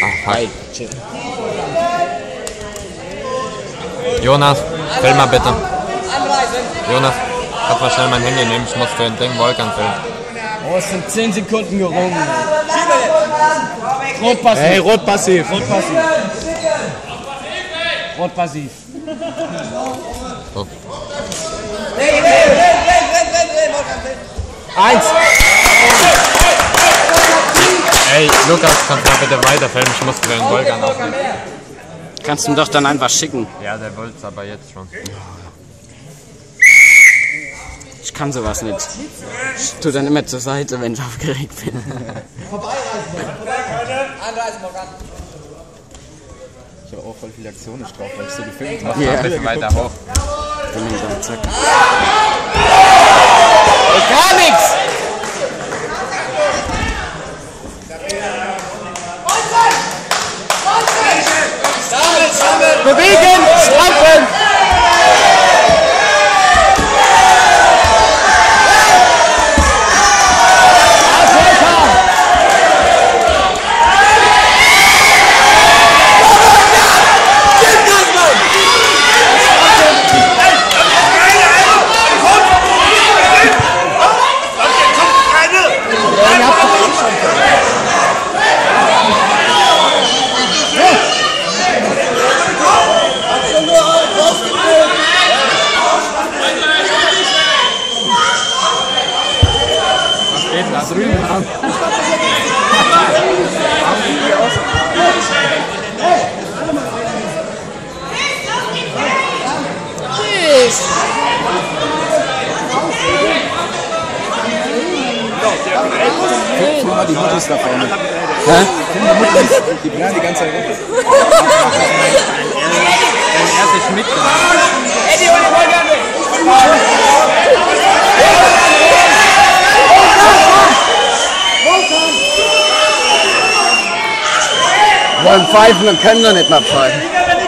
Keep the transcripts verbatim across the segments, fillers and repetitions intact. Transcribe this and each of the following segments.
Ach, hi. Jonas, film mal bitte. Jonas, kannst mal schnell mein Handy nehmen, ich muss für den Ding Volkan filmen. Oh, es sind zehn Sekunden gerungen. Rot passiv. Hey, rot passiv. Rot passiv. Rot passiv. So. Eins. Ey, Lukas, kannst du mal bitte weiter filmen, ich muss für den Volkan aufnehmen. Kannst du ihm doch dann einfach schicken. Ja, der wollt's aber jetzt schon. Ich kann sowas nicht. Ich tu dann immer zur Seite, wenn ich aufgeregt bin. Ich habe auch voll viele Aktionen drauf, weil ich so gefilmt habe. Ja. Ein bisschen weiter hoch. Zack. Gar nichts. Bewegen, strampeln. Da drüben haben. Guck mal die Muttis da vorne. Hä? Die bleiben die ganze Zeit rum. Er hat sich mitgenommen. Eddie, hol den Ball gerne. Wollen pfeifen und können doch nicht mal pfeifen.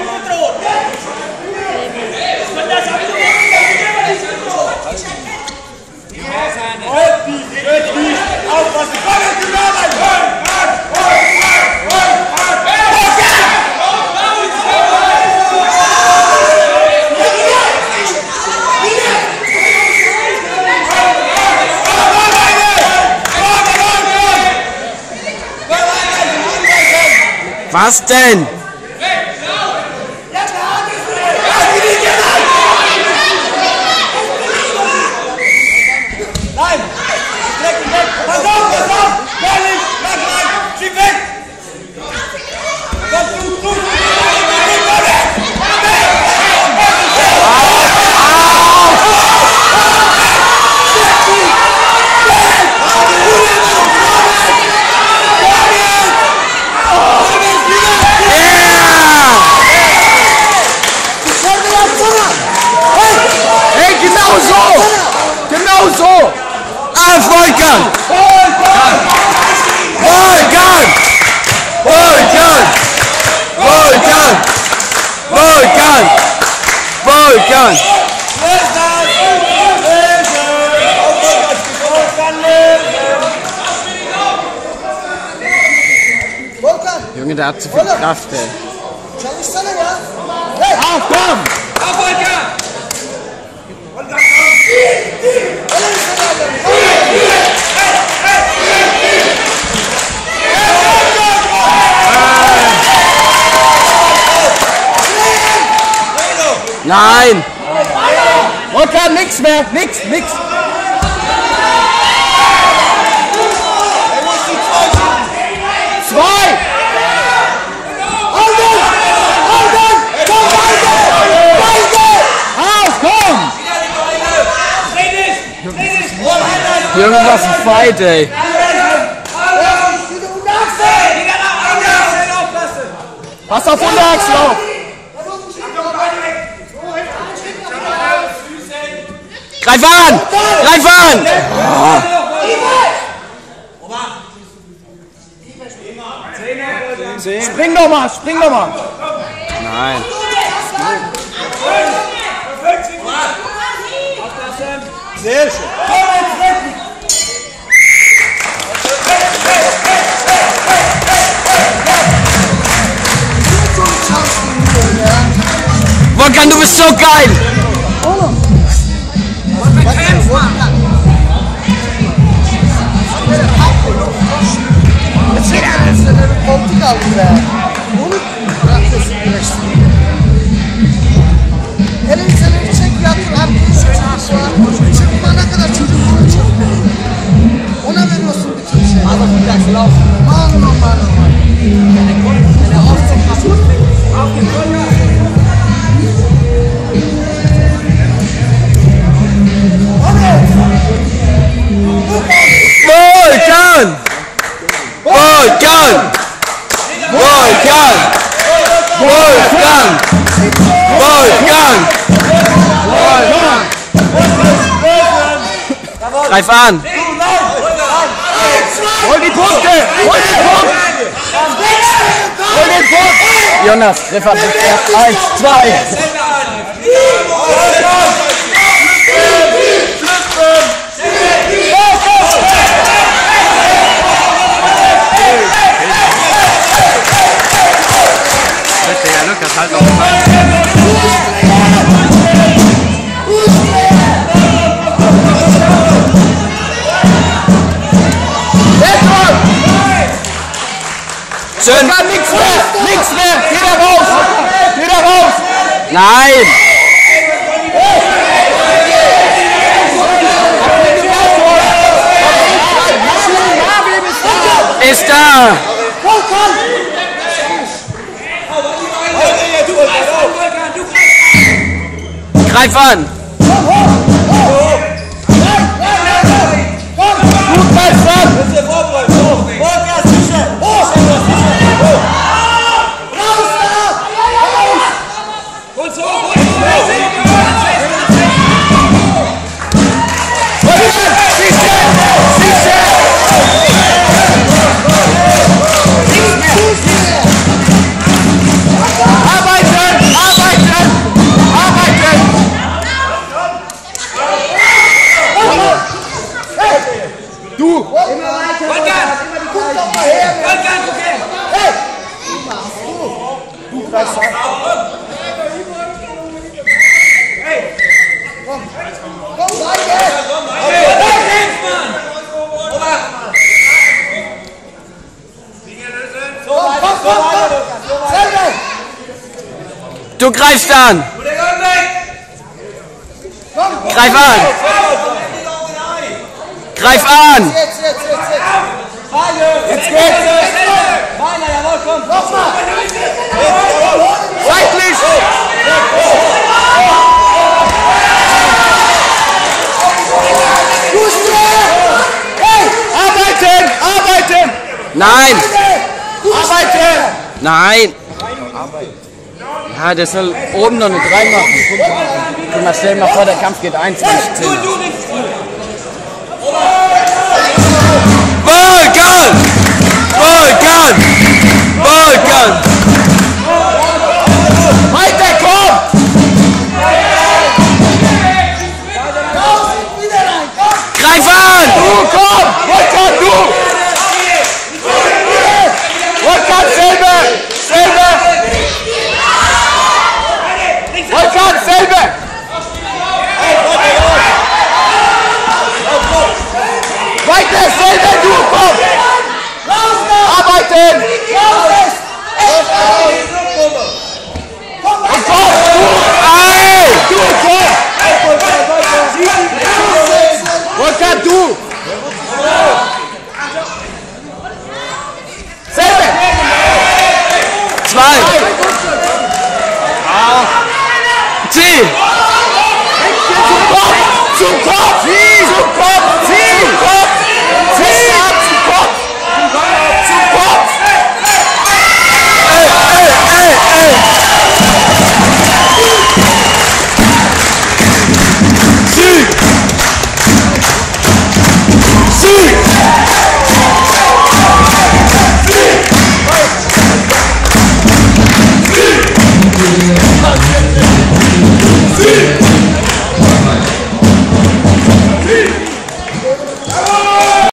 Was denn? Nein! Weg, weg! Pass auf, pass auf! Ehrlich! Mach rein! Schieb weg! Komm, du, du! Hey, genau so! Genau so! Ah, Volkan! Volkan! Volkan! Volkan! Volkan! Volkan! Junge, der hat zu viel Kraft, ey. Auf, komm! Auf, Volkan! Nein! Volkan, nix mehr! Nix, nix! Zwei! Halten! Halten! Komm, beide! Beide! Auf, komm! Junge, was ein Fight, ey. Pass auf Unterachslauf! Greif an! Greif an! Oh. Spring doch mal, spring doch mal! Nein. Sehr schön! Volkan, du bist so geil! Elini seneni çek yatır abi. Çıkma ne kadar çocuğunu çek. Ona veriyorsun bütün şey. Mano, mano, mano. Volkan! Volkan! Volkan! Volkan! Volkan! Greif an! Hol die Punkte! Hol den Punkt! Hol den Punkt! Jonas, Treffer, eins, zwei! Der Lukas halt auch. Schön! Nichts mehr! Nichts mehr! Geh da raus! Geh da raus! Nein! Ist da! Greif an! Du greifst an! Greif an! Greif an! Jetzt, jetzt, jetzt, jetzt! Jetzt geht's! Weiter, jawohl, komm! Nochmal! Seitlich! Hey! Arbeiten! Arbeiten! Nein! Arbeiten! Nein! Ja, der soll oben noch nicht reinmachen. Guck mal, stell dir mal vor, der Kampf geht eins, nicht zehn. Volkan! Volkan! Volkan! Weiter, komm! Greif an! Du, komm! Volkan, du! Volkan, selber! Selber! Volkan, selber! Weiter, selber, du, komm! Arbeiten! Und komm, du! Ei! Du, komm! Volkan, du! Selber! Zwei! Zieh! Zum Kopf! Zum Kopf! Zum Kopf!